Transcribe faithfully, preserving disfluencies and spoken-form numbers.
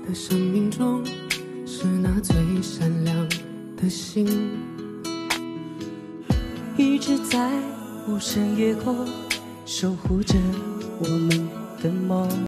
的生命中，是那最闪亮的星， 一直在无声夜空守护着我们的梦。